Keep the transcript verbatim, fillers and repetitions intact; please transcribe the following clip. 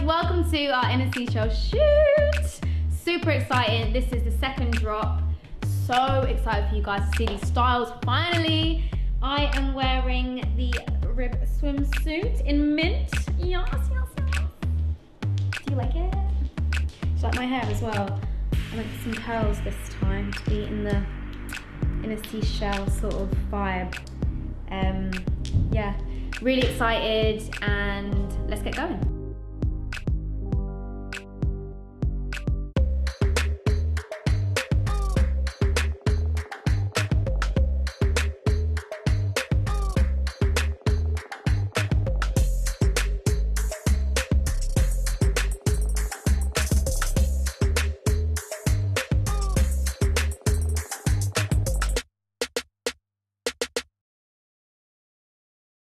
welcome to our Inaseasheel shoot. Super exciting. This is the second drop. So excited for you guys to see these styles finally. I am wearing the rib swimsuit in mint. Yes, yes, yes. Do you like it? Do you like my hair as well? I went for some curls this time to be in the Inaseasheel sort of vibe. Um, yeah, really excited, and let's get going.